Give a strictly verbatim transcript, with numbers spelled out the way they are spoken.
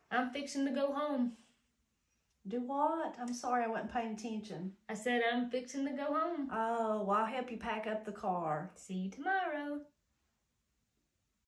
I'm fixing to go home. Do what? I'm sorry, I wasn't paying attention. I said I'm fixing to go home. Oh, well, I'll help you pack up the car. See you tomorrow.